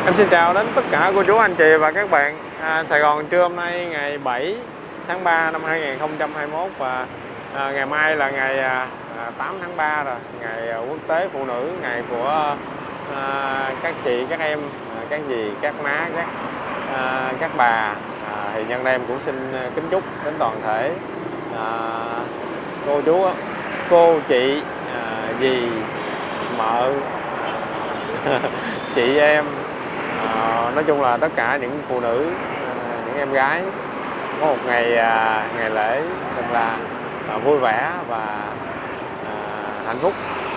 Em xin chào đến tất cả cô chú anh chị và các bạn. Sài Gòn trưa hôm nay ngày 7 tháng 3 năm 2021 và ngày mai là ngày 8 tháng 3 rồi, ngày quốc tế phụ nữ, ngày của các chị, các em, các dì, các má, các bà. Thì nhân đây em cũng xin kính chúc đến toàn thể cô chú, cô chị, dì, mợ, chị em, nói chung là tất cả những phụ nữ, những em gái có một ngày ngày lễ thật là vui vẻ và hạnh phúc.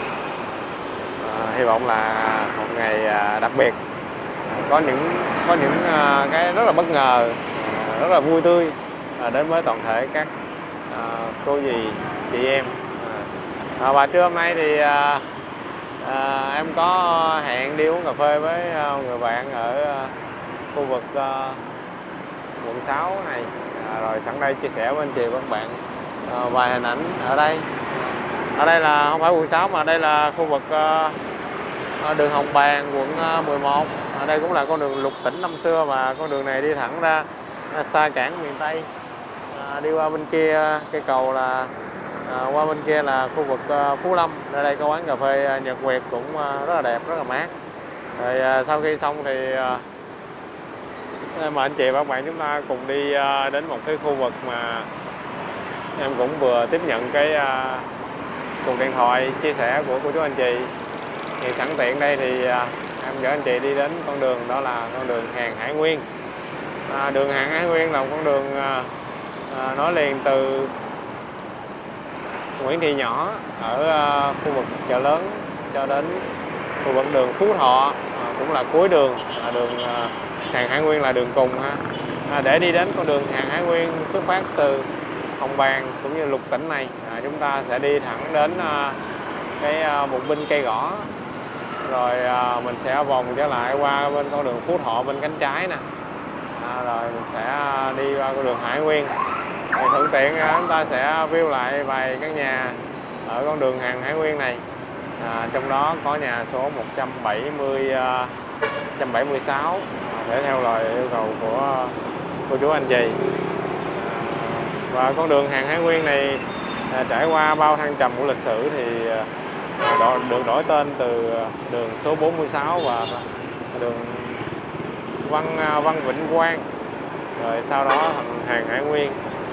Hy vọng là một ngày đặc biệt, có những cái rất là bất ngờ, rất là vui tươi đến với toàn thể các cô dì, chị em. Và trưa hôm nay thì em có hẹn đi uống cà phê với người bạn ở khu vực quận 6 này, rồi sẵn đây chia sẻ với anh chị và các bạn vài hình ảnh ở đây. Ở đây là không phải quận 6 mà đây là khu vực đường Hồng Bàng, quận 11. Ở đây cũng là con đường lục tỉnh năm xưa và con đường này đi thẳng ra xa cảng miền Tây. Đi qua bên kia cây cầu là qua bên kia là khu vực Phú Lâm. Ở đây có quán cà phê Nhật Nguyệt cũng rất là đẹp, rất là mát. Rồi sau khi xong thì mời anh chị và các bạn chúng ta cùng đi đến một cái khu vực mà em cũng vừa tiếp nhận cái cuộc điện thoại chia sẻ của cô chú anh chị. Thì sẵn tiện đây thì em dẫn anh chị đi đến con đường, đó là con đường Hàng Hải Nguyên. Đường Hàng Hải Nguyên là một con đường nối liền từ Nguyễn Thị Nhỏ ở khu vực chợ lớn cho đến khu vực đường Phú Thọ, cũng là cuối đường, đường Hàng Hải Nguyên là đường cùng ha. Để đi đến con đường Hàng Hải Nguyên xuất phát từ Hồng Bàng cũng như lục tỉnh này, chúng ta sẽ đi thẳng đến cái bùng binh cây gõ, rồi mình sẽ vòng trở lại qua bên con đường Phú Thọ bên cánh trái nè, rồi mình sẽ đi qua con đường Hải Nguyên. Thì thuận tiện chúng ta sẽ view lại vài căn nhà ở con đường Hàng Hải Nguyên này, trong đó có nhà số 176 để theo lời yêu cầu của cô chú anh chị. Và con đường Hàng Hải Nguyên này trải qua bao thăng trầm của lịch sử thì được đổi tên từ đường số 46 và đường Văn Vĩnh Quang, rồi sau đó thành Hàng Hải Nguyên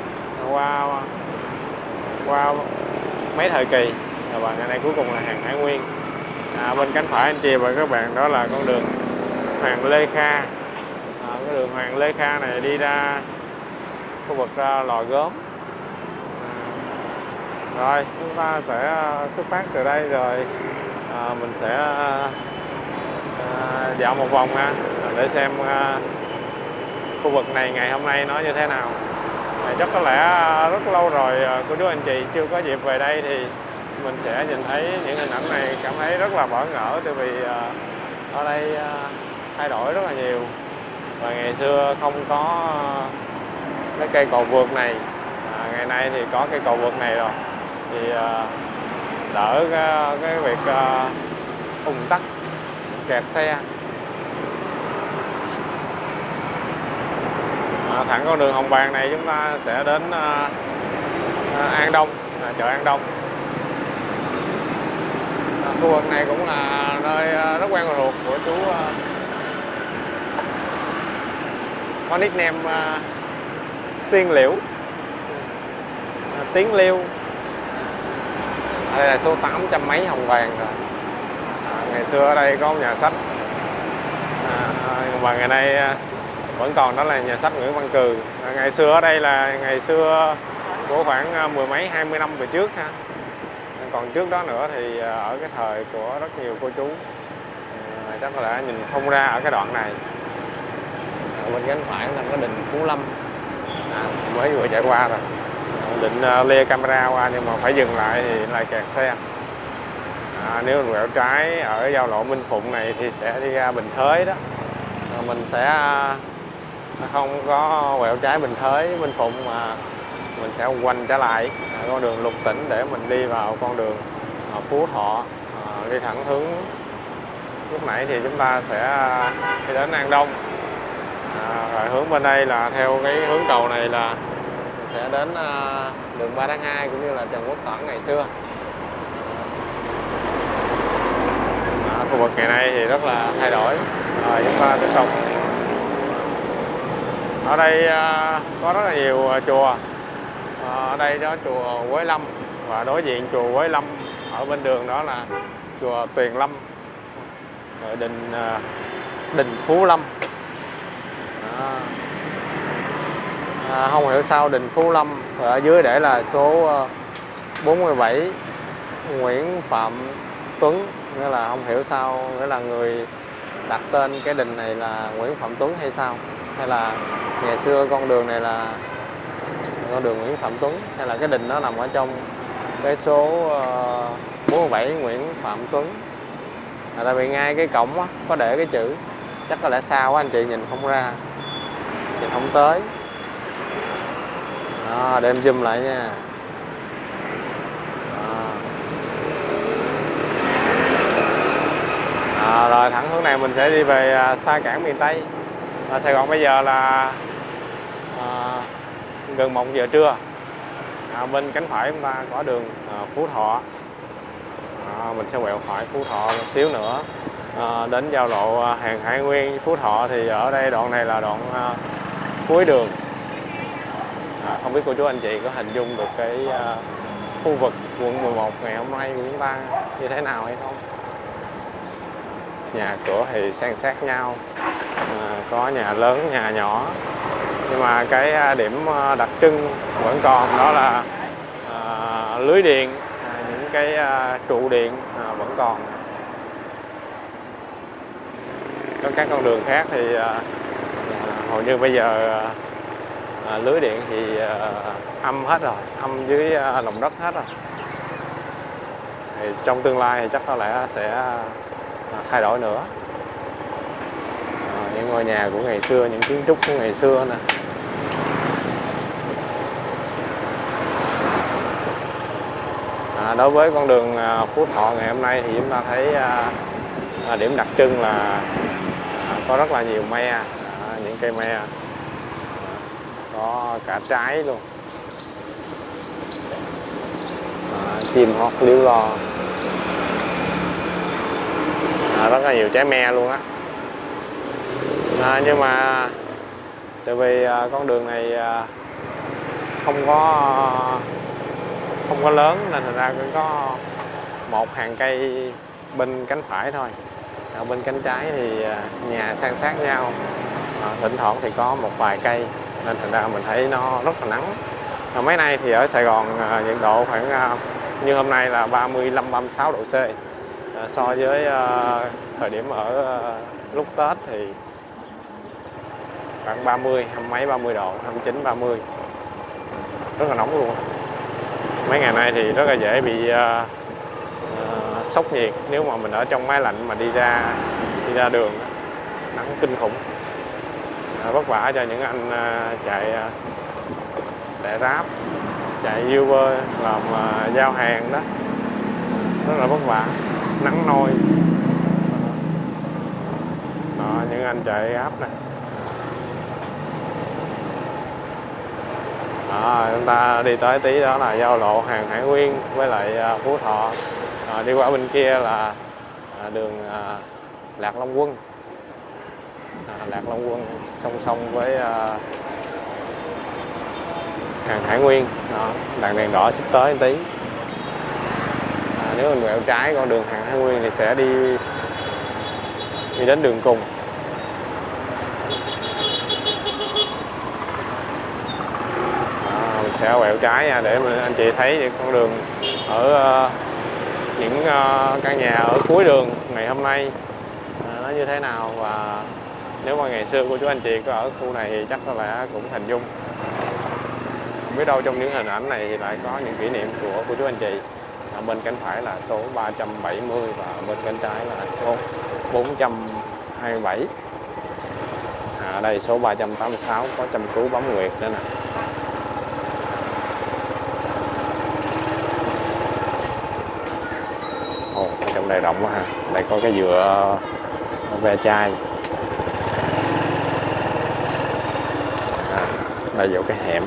qua mấy thời kỳ, và ngày nay cuối cùng là Hàng Hải Nguyên. Bên cánh phải anh chị và các bạn đó là con đường Hoàng Lê Kha. Cái đường Hoàng Lê Kha này đi ra khu vực Lò Gốm. Rồi chúng ta sẽ xuất phát từ đây, rồi mình sẽ dạo một vòng để xem khu vực này ngày hôm nay nó như thế nào. Chắc có lẽ rất lâu rồi cô chú anh chị chưa có dịp về đây thì mình sẽ nhìn thấy những hình ảnh này, cảm thấy rất là bỡ ngỡ, tại vì ở đây thay đổi rất là nhiều. Và ngày xưa không có cái cây cầu vượt này, ngày nay thì có cây cầu vượt này rồi, thì đỡ cái việc ùn tắc, kẹt xe. Thẳng con đường Hồng Bàng này chúng ta sẽ đến An Đông, chợ An Đông. Khu vực này cũng là nơi rất quen thuộc của chú, có nickname Tiên Liễu, Tiến Liêu. Đây là số 800 mấy Hồng Bàng rồi. Ngày xưa ở đây có một nhà sách, và ngày nay vẫn còn, đó là nhà sách Nguyễn Văn Cừ. Ngày xưa ở đây là ngày xưa của khoảng 10 mấy 20 năm về trước ha. Còn trước đó nữa thì ở cái thời của rất nhiều cô chú, chắc có lẽ nhìn không ra ở cái đoạn này. Bên cánh phải là cái đình Phú Lâm, mới vừa chạy qua rồi. Định lê camera qua nhưng mà phải dừng lại thì lại kẹt xe. Nếu mình quẹo trái ở giao lộ Minh Phụng này thì sẽ đi ra Bình Thới đó. Mình sẽ không có quẹo trái Bình Thới, Minh Phụng, mà mình sẽ quanh trở lại con đường lục tỉnh để mình đi vào con đường Phú Thọ, đi thẳng hướng lúc nãy thì chúng ta sẽ đi đến An Đông, rồi hướng bên đây là theo cái hướng cầu này là sẽ đến đường 3 tháng 2 cũng như là Trần Quốc Toản ngày xưa. Khu vực ngày nay thì rất là thay đổi. Rồi chúng ta tiếp tục. Ở đây có rất là nhiều chùa. Ở đây đó chùa Quế Lâm, và đối diện chùa Quế Lâm ở bên đường đó là chùa Tuyền Lâm, rồi đình Phú Lâm. Không hiểu sao đình Phú Lâm, rồi ở dưới để là số 47 Nguyễn Phạm Tuấn, nghĩa là không hiểu sao, nghĩa là người đặt tên cái đình này là Nguyễn Phạm Tuấn hay sao, hay là ngày xưa con đường này là con đường Nguyễn Phạm Tuấn, hay là cái đình nó nằm ở trong cái số 47 Nguyễn Phạm Tuấn. Tại vì ngay cái cổng á, có để cái chữ, chắc có lẽ xa quá anh chị nhìn không ra, nhìn không tới. Đó, để em zoom lại nha. Rồi thẳng hướng này mình sẽ đi về xa cảng miền Tây. Sài Gòn bây giờ là gần 1 giờ trưa. Bên cánh phải chúng ta có đường Phú Thọ. Mình sẽ quẹo phải Phú Thọ một xíu nữa, đến giao lộ Hàng Hải Nguyên Phú Thọ. Thì ở đây đoạn này là đoạn cuối đường. Không biết cô chú anh chị có hình dung được cái khu vực quận 11 ngày hôm nay của chúng ta như thế nào hay không? Nhà cửa thì san sát nhau, có nhà lớn, nhà nhỏ, nhưng mà cái điểm đặc trưng vẫn còn, đó là lưới điện, những cái trụ điện vẫn còn. Có các con đường khác thì hầu như bây giờ lưới điện thì âm hết rồi, âm dưới lòng đất hết rồi. Thì trong tương lai thì chắc có lẽ sẽ thay đổi nữa. Những ngôi nhà của ngày xưa, những kiến trúc của ngày xưa nè. Đối với con đường Phú Thọ ngày hôm nay thì chúng ta thấy điểm đặc trưng là có rất là nhiều me, những cây me, có cả trái luôn, chim hót líu lo, rất là nhiều trái me luôn á. Nhưng mà tại vì con đường này không có lớn nên thành ra cũng có một hàng cây bên cánh phải thôi. Bên cánh trái thì nhà san sát nhau, thỉnh thoảng thì có một vài cây, nên thành ra mình thấy nó rất là nắng. Mấy nay thì ở Sài Gòn nhiệt độ khoảng như hôm nay là 35-36 độ C. So với thời điểm ở lúc Tết thì khoảng 30, 30 độ, 29, 30. Rất là nóng luôn. Mấy ngày nay thì rất là dễ bị sốc nhiệt nếu mà mình ở trong máy lạnh mà đi ra đường. Nắng kinh khủng. Vất vả cho những anh chạy Grab, chạy Uber, làm giao hàng đó. Rất là vất vả, nắng nôi. Đó, những anh chạy Grab này. Chúng ta đi tới tí đó là giao lộ Hàng Hải Nguyên với lại Phú Thọ. Đi qua bên kia là đường Lạc Long Quân. Lạc Long Quân song song với Hàng Hải Nguyên. Đó, đèn đỏ sắp tới một tí. Nếu mình quẹo trái con đường Hàng Hải Nguyên thì sẽ đi đến đường cùng. Mình sẽ quẹo trái để anh chị thấy con đường ở những căn nhà ở cuối đường ngày hôm nay nó như thế nào, và nếu mà ngày xưa cô chú anh chị có ở khu này thì chắc có lẽ cũng hình dung. Không biết đâu trong những hình ảnh này thì lại có những kỷ niệm của cô chú anh chị. Bên cánh phải là số 370 và bên cánh trái là số 427. Ở đây số 386 có chăm cứu bấm nguyệt nữa nè. đây rộng quá ha. Đây có cái dừa ve chai. Đây vô cái hẻm.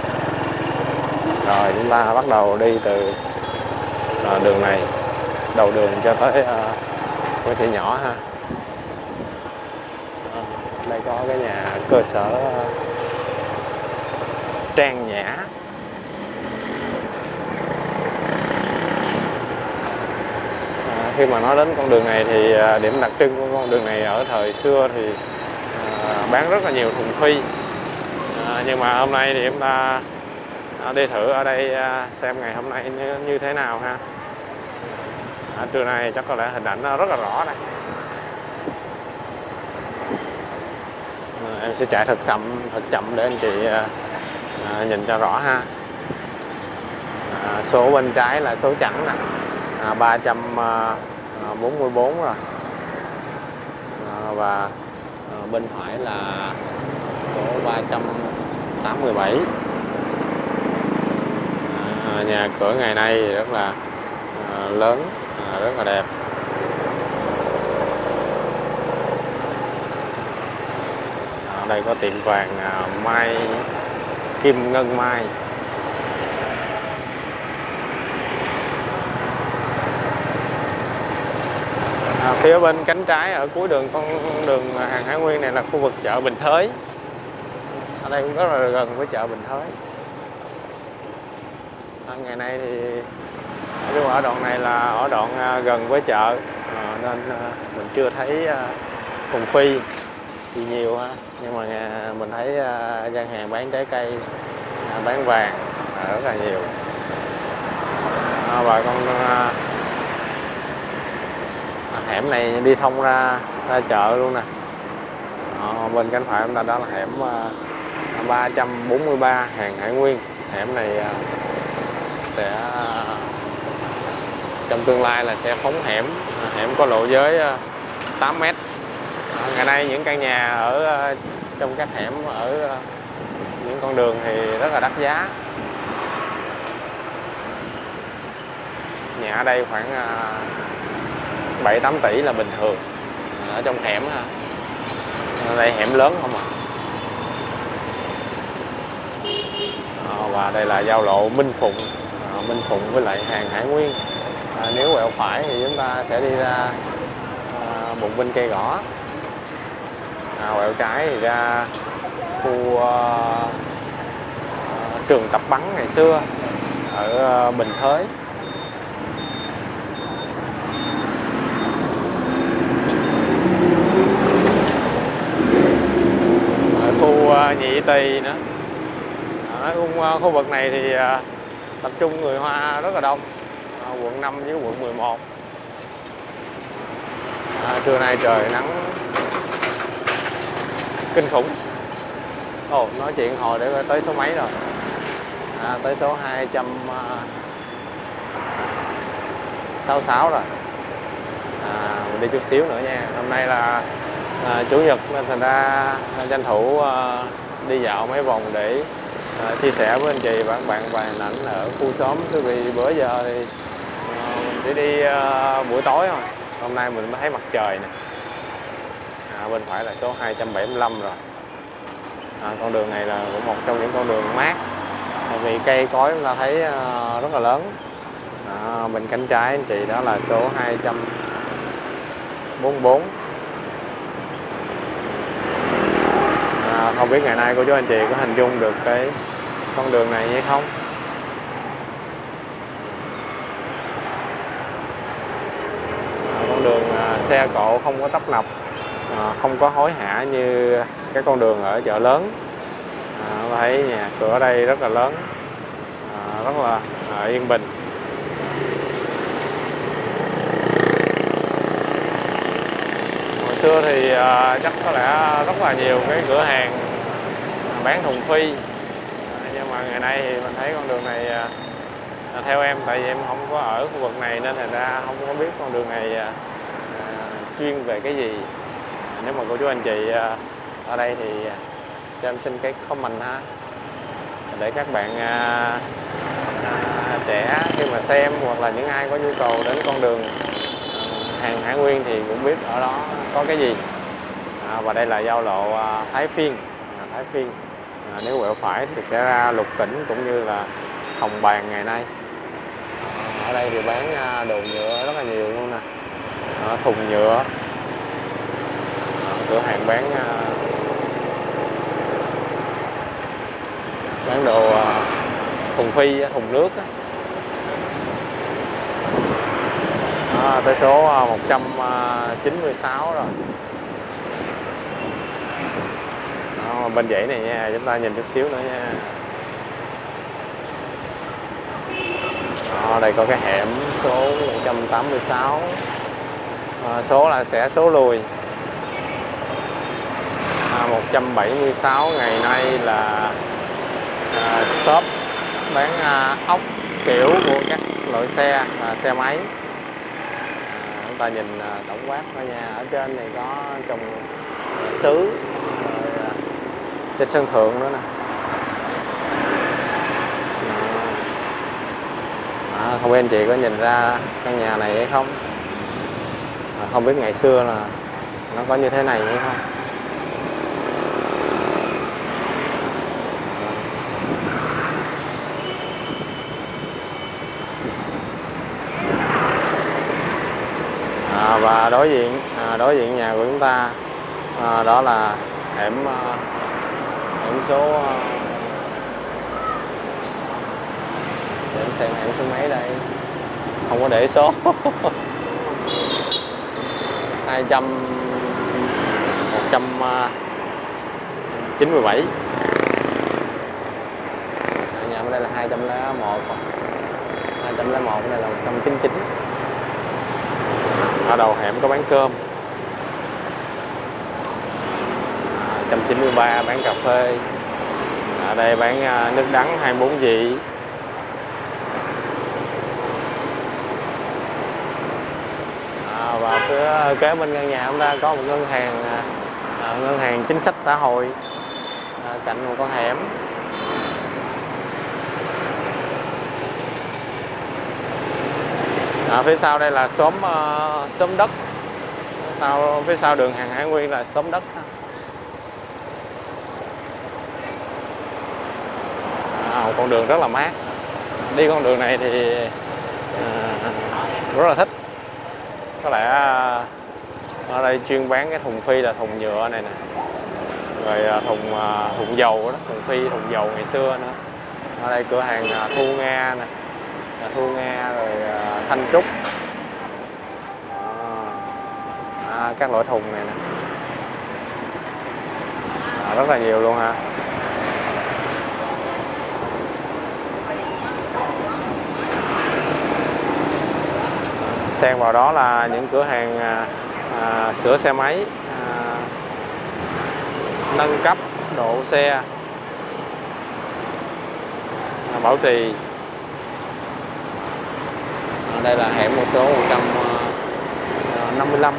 Rồi chúng ta bắt đầu đi từ đường này, đầu đường cho tới Nguyễn Thị Nhỏ ha. Đây có cái nhà cơ sở Trang Nhã. Khi mà nói đến con đường này thì điểm đặc trưng của con đường này ở thời xưa thì bán rất là nhiều thùng phi. Nhưng mà hôm nay thì chúng ta đi thử ở đây xem ngày hôm nay như thế nào ha. Trưa nay chắc có lẽ hình ảnh nó rất là rõ đây. Em sẽ chạy thật chậm để anh chị nhìn cho rõ ha. Số bên trái là số chẵn nè, 344 rồi. Và bên phải là số 387. Nhà cửa ngày nay rất là lớn, rất là đẹp. Đây có tiệm vàng Mai Kim Ngân Mai. Phía bên cánh trái ở cuối đường con đường Hàng Hải Nguyên này là khu vực chợ Bình Thới. Ở đây cũng rất là gần với chợ Bình Thới. Ngày nay thì ở đoạn này là ở đoạn gần với chợ, nên mình chưa thấy thùng phi thì nhiều ha. Nhưng mà mình thấy gian hàng bán trái cây, bán vàng rất là nhiều. Và con hẻm này đi thông ra chợ luôn nè. Bên cánh phải chúng ta đó là hẻm 343 Hàng Hải Nguyên. Hẻm này sẽ trong tương lai là sẽ phóng hẻm có lộ giới 8 mét. Ngày nay những căn nhà ở trong các hẻm ở những con đường thì rất là đắt giá. Nhà ở đây khoảng 7-8 tỷ là bình thường ở trong hẻm ha. Ở đây hẻm lớn không à. Và đây là giao lộ Minh Phụng với lại Hàng Hải Nguyên. Nếu quẹo phải thì chúng ta sẽ đi ra bùng binh Cây Gõ. Quẹo trái thì ra khu trường tập bắn ngày xưa ở Bình Thới. Ở khu Nhị Tỳ nữa. Ở khu vực này thì tập trung người Hoa rất là đông. Quận 5 với quận 11. Trưa nay trời nắng kinh khủng. Nói chuyện hồi để tới số mấy rồi. Tới số 266 rồi. Mình đi chút xíu nữa nha. Hôm nay là Chủ nhật nên thành ra tranh thủ đi dạo mấy vòng để chia sẻ với anh chị và các bạn vài hình ảnh ở khu xóm. Bởi vì bữa giờ thì mình chỉ đi buổi tối thôi. Hôm nay mình mới thấy mặt trời nè. Bên phải là số 275 rồi. Con đường này là cũng một trong những con đường mát, tại vì cây cối chúng ta thấy rất là lớn. Bên cánh trái anh chị đó là số 244. Không biết ngày nay cô chú anh chị có hình dung được cái con đường này hay không? Con đường xe cộ không có tấp nập, không có hối hả như các con đường ở chợ lớn. Thấy nhà cửa ở đây rất là lớn, rất là yên bình. Hồi xưa thì chắc có lẽ rất là nhiều cái cửa hàng bán thùng phi, nhưng mà ngày nay thì mình thấy con đường này, theo em, tại vì em không có ở khu vực này nên thành ra không có biết con đường này chuyên về cái gì. Nếu mà cô chú anh chị ở đây thì cho em xin cái comment ha, để các bạn trẻ khi mà xem hoặc là những ai có nhu cầu đến con đường hàng Hải Nguyên thì cũng biết ở đó có cái gì. Và đây là giao lộ Thái Phiên. Thái Phiên. Nếu quẹo phải thì sẽ ra Lục Tỉnh cũng như là Hồng Bàng ngày nay. Ở đây thì bán đồ nhựa rất là nhiều luôn nè. Thùng nhựa. Cửa hàng bán đồ thùng phi, thùng nước á. Tới số 196 rồi. Bên dãy này nha, chúng ta nhìn chút xíu nữa nha. Đây có cái hẻm số 186. Số là sẽ số lùi. 176 ngày nay là shop bán ốc kiểu của các loại xe, xe máy. Chúng ta nhìn tổng quát thôi nha. Ở trên này có trồng sứ, trên sân thượng nữa nè. Không biết anh chị có nhìn ra căn nhà này hay không? Không biết ngày xưa là nó có như thế này hay không? Và đối diện nhà của chúng ta đó là hẻm số hẻm số mấy đây, không có để số. 197. Nhà bên đây là 201, 201 đây là 199. Ở đầu hẻm có bán cơm. 193 bán cà phê. Ở đây bán nước đắng 24 vị. Và phía kế bên căn nhà chúng ta có một ngân hàng chính sách xã hội cạnh một con hẻm. Phía sau đây là xóm đất. Phía sau đường hàng Hải Nguyên là xóm đất. Một con đường rất là mát. Đi con đường này thì rất là thích. Có lẽ ở đây chuyên bán cái thùng phi là thùng nhựa này nè. Rồi thùng dầu đó, thùng phi, thùng dầu ngày xưa nữa. Ở đây cửa hàng Thu Nga nè. Thu Nga rồi Thanh Trúc. Các loại thùng này nè. Rất là nhiều luôn ha. Xen vào đó là những cửa hàng sửa xe máy, nâng cấp độ xe, bảo trì. Đây là hẻm một số 155.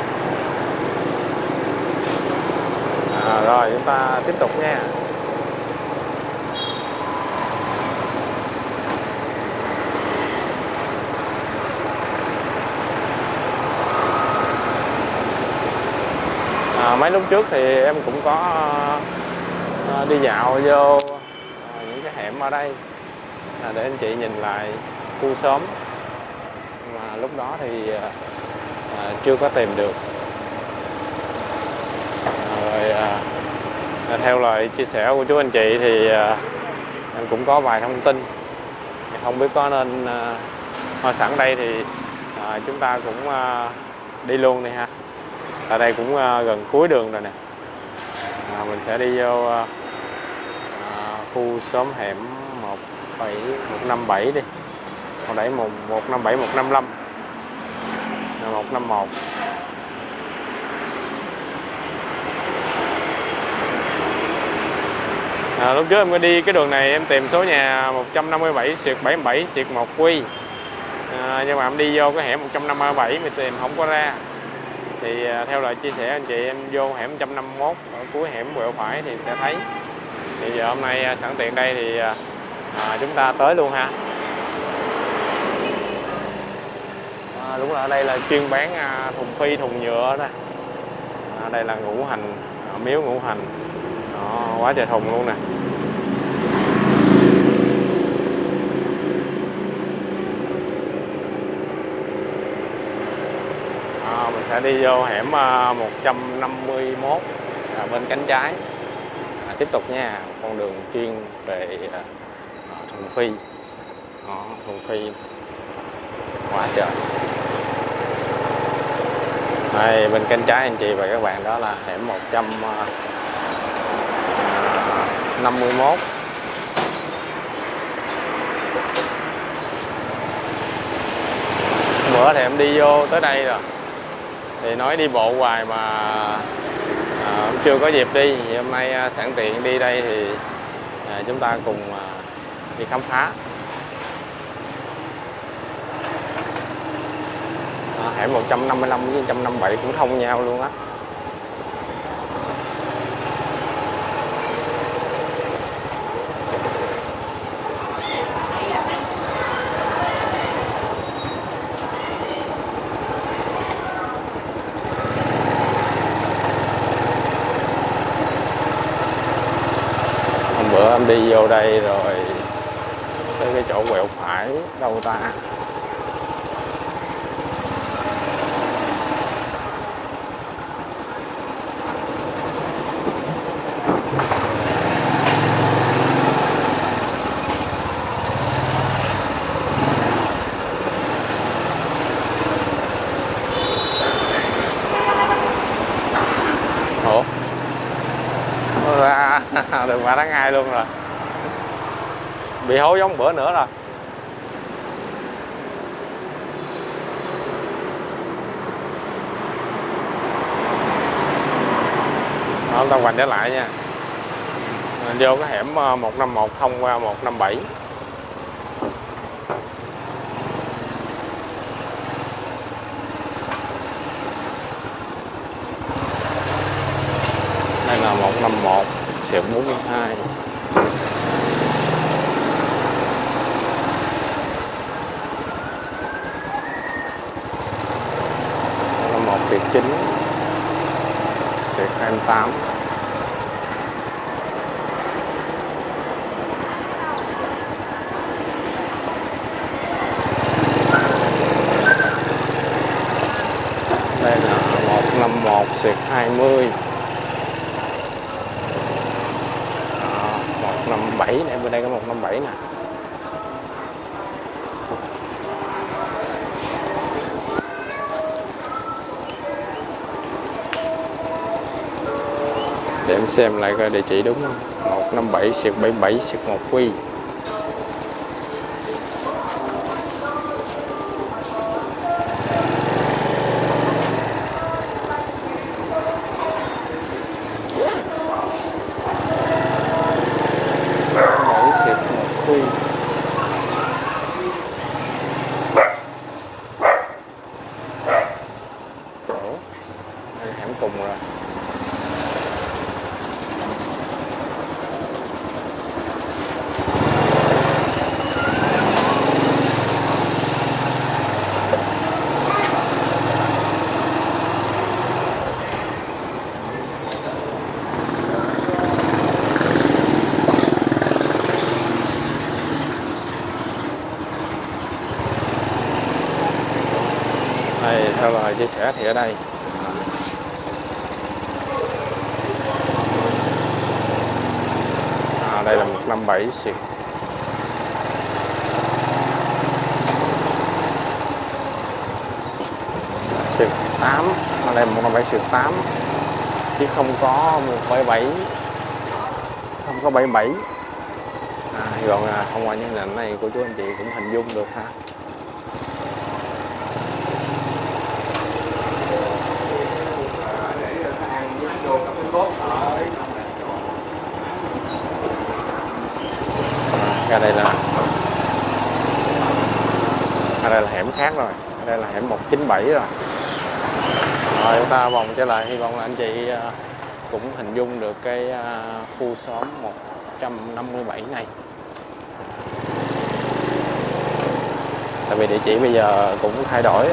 Rồi chúng ta tiếp tục nha. Mấy lúc trước thì em cũng có đi dạo vô những cái hẻm ở đây để anh chị nhìn lại khu xóm, mà lúc đó thì chưa có tìm được. Rồi theo lời chia sẻ của chú anh chị thì em cũng có vài thông tin, không biết có nên sẵn đây thì chúng ta cũng đi luôn đi ha. Ở đây cũng gần cuối đường rồi nè. Mình sẽ đi vô khu xóm hẻm 157 đi. Hồi nãy 157, 155, 151. Lúc trước em có đi cái đường này, em tìm số nhà 157/77/1Q. Nhưng mà em đi vô cái hẻm 157 mà tìm không có ra. Thì theo lời chia sẻ anh chị, em vô hẻm 151 ở cuối hẻm quẹo phải thì sẽ thấy. Thì giờ hôm nay sẵn tiện đây thì chúng ta tới luôn ha. Đúng là ở đây là chuyên bán thùng phi, thùng nhựa đó. Đây là ngũ hành, miếu ngũ hành. Đó, quá trời thùng luôn nè. Mình sẽ đi vô hẻm 151 bên cánh trái. Tiếp tục nha, con đường chuyên về thùng phi. Đó, thùng phi quá trời. Đây, bên cánh trái anh chị và các bạn, đó là hẻm 151. Bữa thì em đi vô tới đây rồi thì nói đi bộ hoài mà chưa có dịp đi, thì hôm nay sẵn tiện đi đây thì chúng ta cùng đi khám phá. Hẻm 155 với 157 cũng thông nhau luôn á. Hôm bữa em đi vô đây rồi tới cái chỗ quẹo phải đâu ta? Ủa? Ra đường Võ Tháng 2 luôn rồi. Bị hố giống bữa nữa rồi. Đó, ta quành trở lại nha. Mình vô cái hẻm 151 thông qua 157. Đây là 151/42. Là 1/9/28. Đây là 151/20. 157 nè, bên đây có 157 nè. Để em xem lại coi địa chỉ đúng không. 157/77/1 quy. Hẻm cùng rồi. Đây, theo lời chia sẻ thì ở đây đây là 157/8. Ở đây 157/8 chứ không có 177, không có 77. Hy vọng là thông qua những hình ảnh này cô chú anh chị cũng hình dung được ha. Ra đây là hẻm khác rồi. Đây là hẻm 197 rồi. Rồi chúng ta vòng trở lại, hy vọng là anh chị cũng hình dung được cái khu xóm 157 này. tại vì địa chỉ bây giờ cũng thay đổi.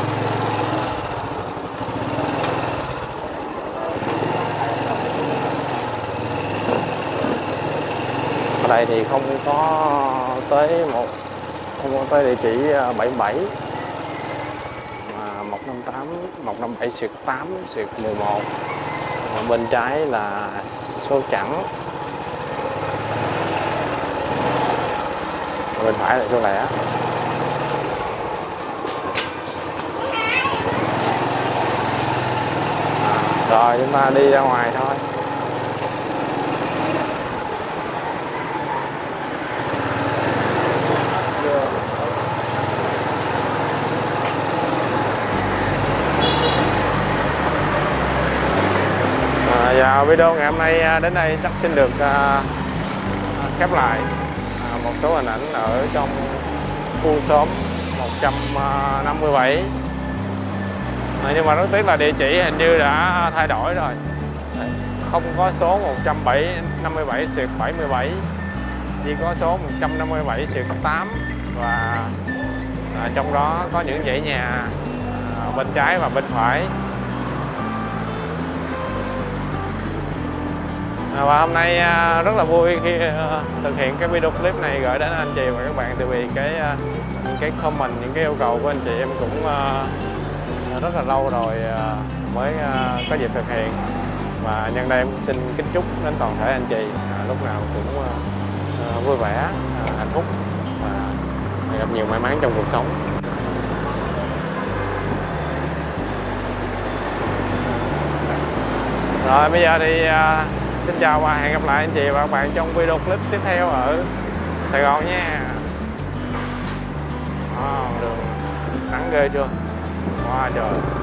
Ở đây thì không có tới địa chỉ 77 mà 158/157/8/11. Bên trái là số chẵn, bên phải là số lẻ. Rồi chúng ta đi ra ngoài thôi. Và video ngày hôm nay đến đây chắc xin được khép lại. Một số hình ảnh ở trong khu xóm 157. Nhưng mà rất tiếc là địa chỉ hình như đã thay đổi rồi. Không có số 157/77, chỉ có số 157/8, và trong đó có những dãy nhà bên trái và bên phải. Và hôm nay rất là vui khi thực hiện cái video clip này gửi đến anh chị và các bạn, tại vì những cái comment, những cái yêu cầu của anh chị em cũng rất là lâu rồi mới có dịp thực hiện. Và nhân đây em xin kính chúc đến toàn thể anh chị lúc nào cũng vui vẻ, hạnh phúc và gặp nhiều may mắn trong cuộc sống. Rồi bây giờ thì xin chào và hẹn gặp lại anh chị và các bạn trong video clip tiếp theo ở Sài Gòn nha. Đường nắng ghê chưa? Wow, trời.